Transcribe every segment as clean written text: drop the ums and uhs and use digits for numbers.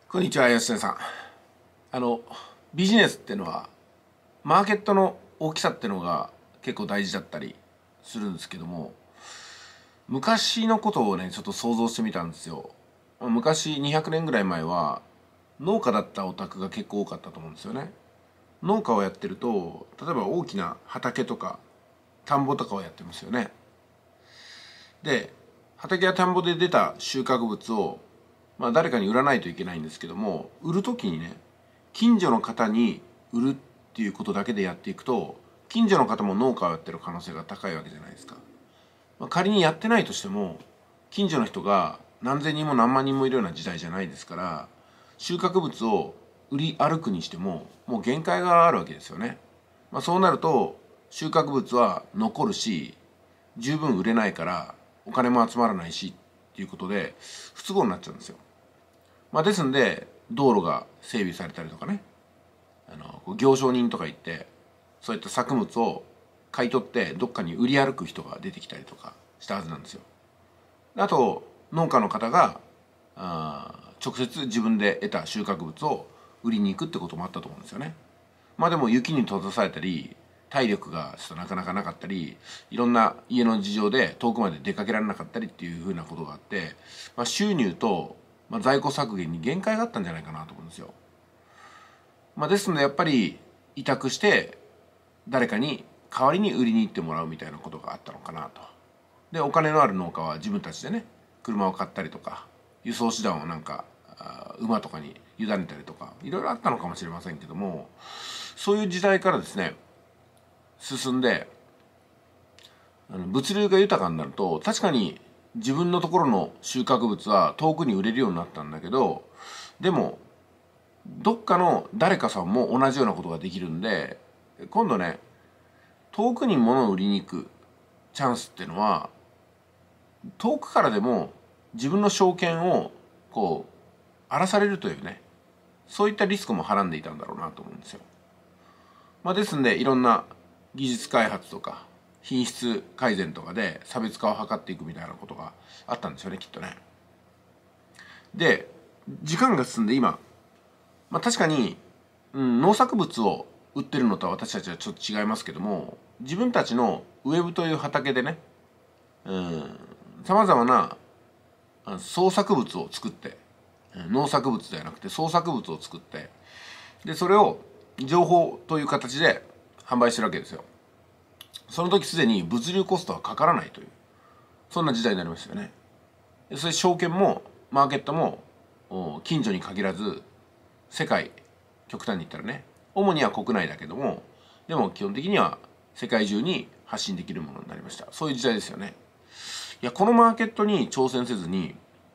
こんにちは、吉田さん。ビジネスっていうのは、マーケットの大きさっていうのが結構大事だったりするんですけども、昔のことをね、ちょっと想像してみたんですよ。昔、200年ぐらい前は、農家だったお宅が結構多かったと思うんですよね。農家をやってると、例えば大きな畑とか、田んぼとかをやってますよね。で、畑や田んぼで出た収穫物を誰かに売らないといけないんですけども、売る時にね、近所の方に売るっていうことだけでやっていくと、近所の方も農家をやってる可能性が高いわけじゃないですか。仮にやってないとしても、近所の人が何千人も何万人もいるような時代じゃないですから、収穫物を売り歩くにしてももう限界があるわけですよね。そうなると収穫物は残るし、十分売れないからお金も集まらないしっていうことで不都合になっちゃうんですよ。ですんで道路が整備されたりとかね、行商人とか行ってそういった作物を買い取ってどっかに売り歩く人が出てきたりとかしたはずなんですよ。あと農家の方が直接自分で得た収穫物を売りに行くってこともあったと思うんですよね。でも雪に閉ざされたり体力がちょっとなかなかなかったり、いろんな家の事情で遠くまで出かけられなかったりっていうふうなことがあって、収入と、在庫削減に限界があったんじゃないかなと思うんですよ。ですのでやっぱり委託して誰かに代わりに売りに行ってもらうみたいなことがあったのかなと。でお金のある農家は自分たちでね、車を買ったりとか輸送手段を馬とかに委ねたりとかいろいろあったのかもしれませんけども、そういう時代からですね進んで、物流が豊かになると確かに自分のところの収穫物は遠くに売れるようになったんだけど、でもどっかの誰かさんも同じようなことができるんで、今度ね遠くに物を売りに行くチャンスっていうのは、遠くからでも自分の証券を荒らされるというね、そういったリスクもはらんでいたんだろうなと思うんですよ。ですんでいろんな技術開発とか品質改善とかで差別化を図っていくみたいなことがあったんですよね、きっとね。で時間が進んで今、確かに、農作物を売ってるのとは私たちはちょっと違いますけども、自分たちのウェブという畑でね、さまざまな創作物を作って、農作物ではなくて創作物を作って、でそれを情報という形で販売してるわけですよ。その時すでに物流コストはかからないという、そんな時代になりましたよね。それ証券もマーケットも近所に限らず世界、極端に言ったらね、主には国内だけども、でも基本的には世界中に発信できるものになりました。そういう時代ですよね。いや、このマーケットに挑戦せずに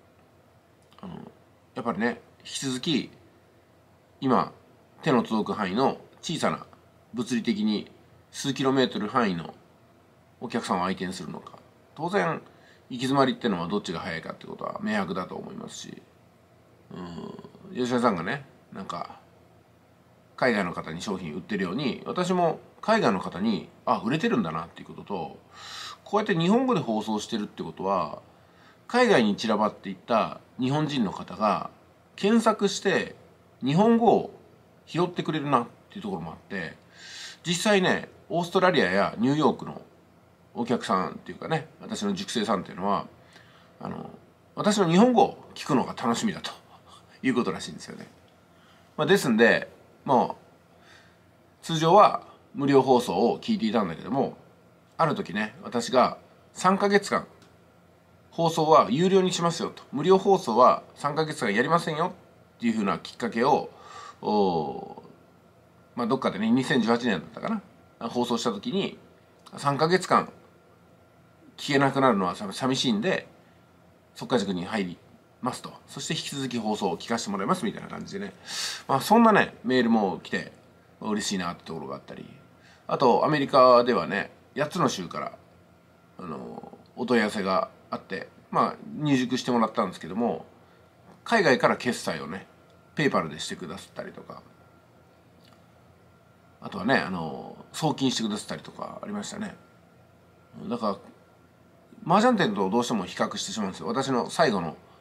やっぱりね、引き続き今手の届く範囲の小さな物理的に数キロメートル範囲のお客さんを相手にするのか、当然行き詰まりっていうのはどっちが早いかっていうことは明白だと思いますし、吉田さんがね海外の方に商品売ってるように、私も海外の方に売れてるんだなっていうことと、こうやって日本語で放送してるってことは海外に散らばっていった日本人の方が検索して日本語を拾ってくれるなっていうところもあって、実際ねオーストラリアやニューヨークのお客さんっていうかね、私の塾生さんっていうのは私の日本語を聞くのが楽しみだということらしいんですよね。ですんで通常は無料放送を聞いていたんだけども、ある時ね私が3ヶ月間放送は有料にしますよと、無料放送は3ヶ月間やりませんよっていうふうなきっかけをどっかでね2018年だったかな、放送した時に3ヶ月間聞けなくなるのは寂しいんで即価塾に入りますと、そして引き続き放送を聞かせてもらいますみたいな感じでね、そんなねメールも来て嬉しいなってところがあったり、あとアメリカではね8つの州からお問い合わせがあって、入塾してもらったんですけども、海外から決済をねペイパルでしてくださったりとか、あとはね送金してくださったりとかありましたね。だから麻雀店とどうしても比較してしまうんですよ。私の最後の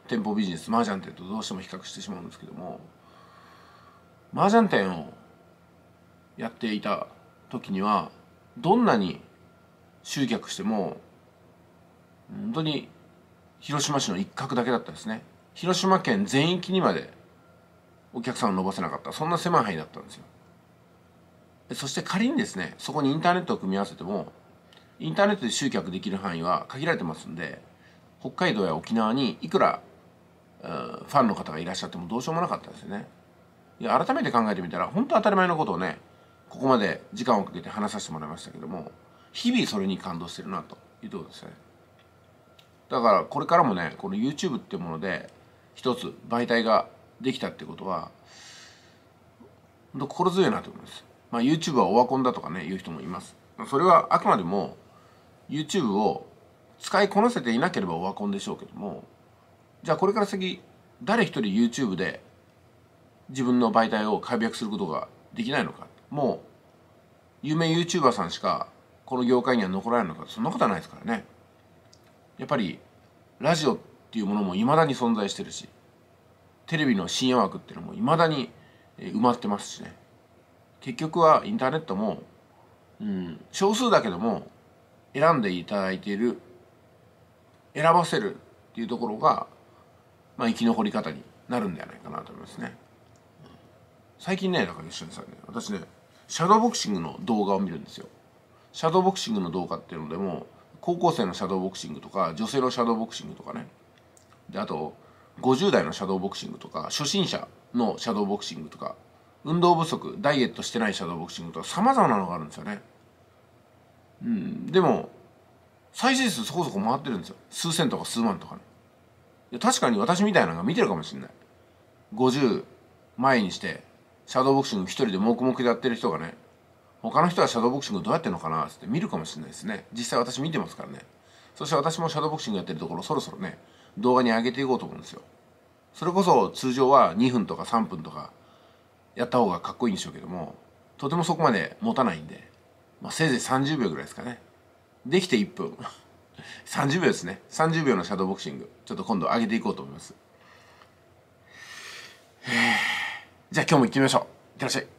店舗ビジネス麻雀店とどうしても比較してしまうんですけども、麻雀店をやっていた時にはどんなに集客しても本当に広島市の一角だけだったですね。広島県全域にまでお客さんを伸ばせなかった、そんな狭い範囲だったんですよ。そして仮にですね、そこにインターネットを組み合わせてもインターネットで集客できる範囲は限られてますんで、北海道や沖縄にいくらファンの方がいらっしゃってもどうしようもなかったですよね。いや、改めて考えてみたら本当当たり前のことをね、ここまで時間をかけて話させてもらいましたけども、日々それに感動してるなというところですね。だからこれからもね、この YouTube っていうもので一つ媒体ができたってことは本当心強いなと思います。YouTube はオワコンだとかね言う人もいます。それはあくまでも YouTube を使いこなせていなければオワコンでしょうけども、じゃあこれから先誰一人 YouTube で自分の媒体を開闢することができないのか、もう有名 YouTuber さんしかこの業界には残らないのか、そんなことはないですからね。やっぱりラジオっていうものもいまだに存在してるし、テレビの深夜枠っていうのもいまだに埋まってますしね。結局はインターネットも、少数だけども選んでいただいている、選ばせるっていうところが、生き残り方になるんではないかなと思いますね。最近ね、だから吉野さんね、私ね、シャドーボクシングの動画を見るんですよ。シャドーボクシングの動画っていうのでも、高校生のシャドーボクシングとか女性のシャドーボクシングとかね、であと50代のシャドーボクシングとか初心者のシャドーボクシングとか運動不足ダイエットしてないシャドーボクシングとか様々なのがあるんですよね。でも再生数そこそこ回ってるんですよ。数千とか数万とかね。いや確かに私みたいなのが見てるかもしれない。50前にしてシャドーボクシング一人で黙々でやってる人がね、他の人はシャドーボクシングどうやってるのかなって見るかもしれないですね。実際私見てますからね。そして私もシャドーボクシングやってるところそろそろね動画に上げていこうと思うんですよ。それこそ通常は2分とか3分とかやった方がかっこいいんでしょうけども、とてもそこまで持たないんで、せいぜい30秒ぐらいですかね。できて1分30秒ですね。30秒のシャドーボクシングちょっと今度上げていこうと思います。じゃあ今日も行ってみましょう。いってらっしゃい。